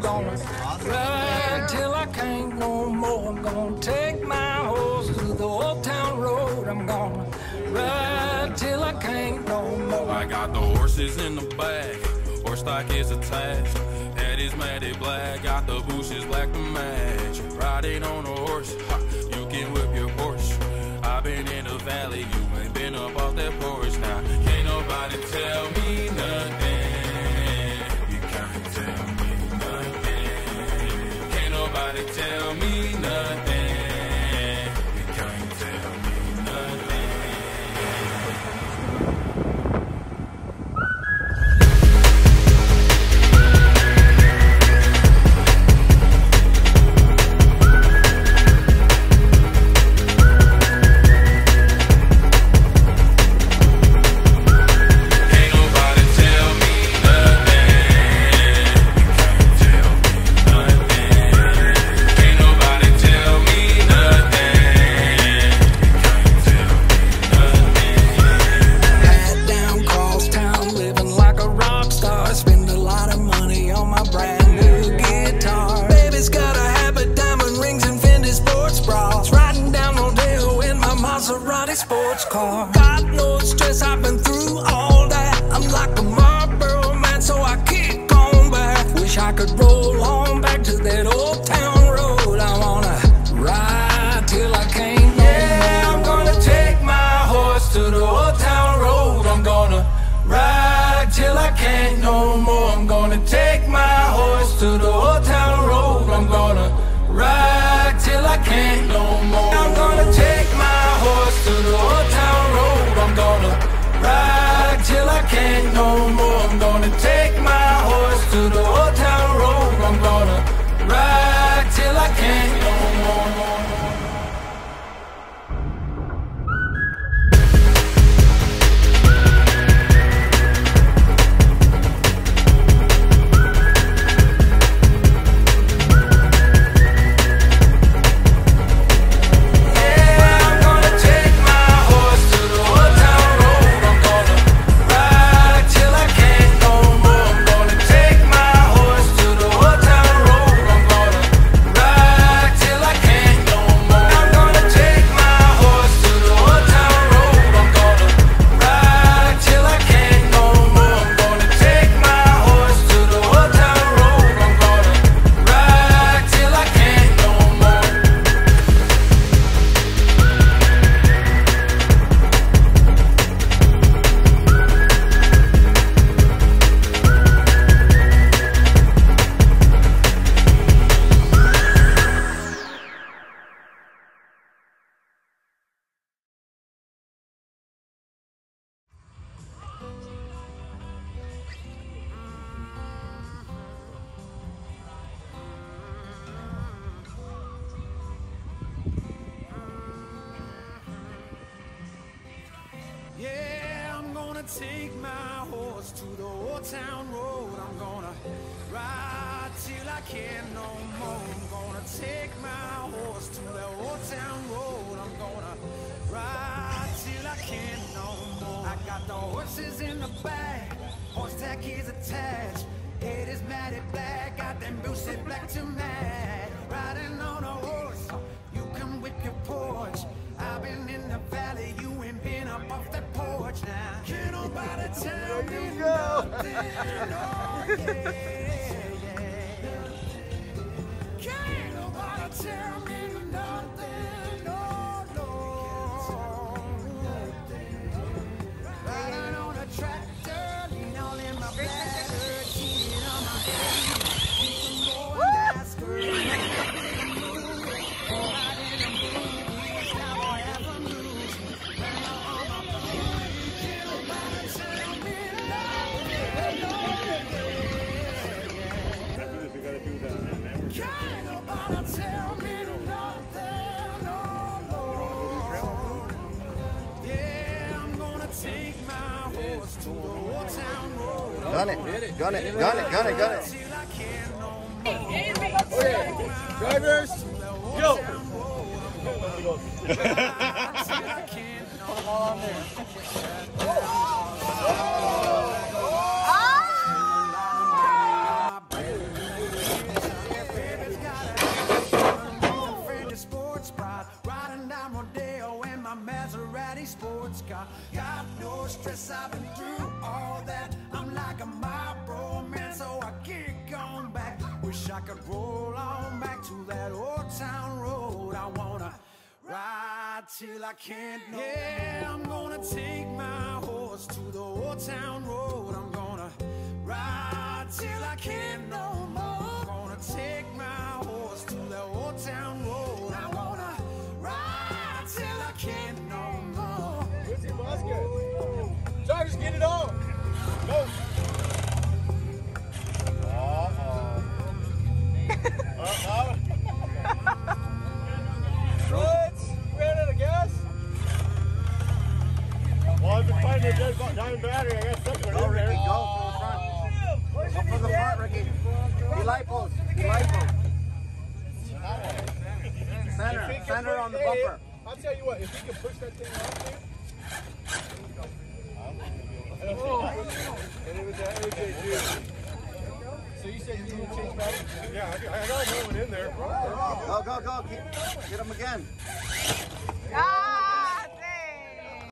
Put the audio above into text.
I'm gonna ride till I can't no more. I'm gonna take my horse to the old town road. I'm gonna ride till I can't no more. I got the horses in the back, horse stock is attached. Head is matted black, got the bushes black to match. Riding on a horse, ha, you can whip your Porsche. I've been in the valley, you ain't been up off that porch. Now, can't nobody tell me nothing. You can't tell me nothing. Can't nobody tell me nothing. You can't tell me nothing. Sports car. Got no stress, I've been through all that. I'm like a Marlboro man, so I kick on back. Wish I could roll on back to that old town road. I wanna ride till I can't no more. I'm gonna take my horse to the old town road. I'm gonna ride till I can't no more. I'm gonna take my horse to the old town road. I'm gonna ride till I can't no more. I'm gonna take my horse to the old town road. I'm gonna ride till I can't no more. I'm gonna take my horse to the old town road. I'm gonna ride till I can't no more. Yeah, I'm gonna take my horse to the old town road. I'm gonna ride till I can't no more. I'm gonna take my horse to the old town road. I'm gonna ride till I can't no more. I got the horses in the back, horse tack is attached. Head is matted black, got them boots set black to match. Riding on a horse, you can whip your Porsche. I've been in the valley, you ain't been up off that porch now. Can't nobody tell me nothing, oh yeah. Can't nobody tell me nothing, no, no. Riding on a tractor, lean all in my bladder, cheating on my head, keep them going faster. Can't nobody tell me nothing, no, no. Yeah, I'm gonna take my horse to the old town road. Gun it, gun it, gun it, gun it, gun it. Okay, drivers, go! Come on there. Wish I could roll on back to that old town road. I wanna ride till I can't no more. Yeah, I'm gonna take my horse to the old town road. I'm gonna ride till I can't no more. Gonna take my horse to the old town road. I wanna ride till I can't no more. Where's your Vasquez? Chargers, get it on. Go. What? You ran out of gas? Well, I've been finding a dead diamond battery. I got something in there. Ricky, go from the front. Go from the front, Ricky. Be light post. Be light post. Center on the bumper. I'll tell you what, if we can push that thing off there. And it was that AJ juice. So you said you need to change batteries? Yeah, I got another one in there. Go. Get him again.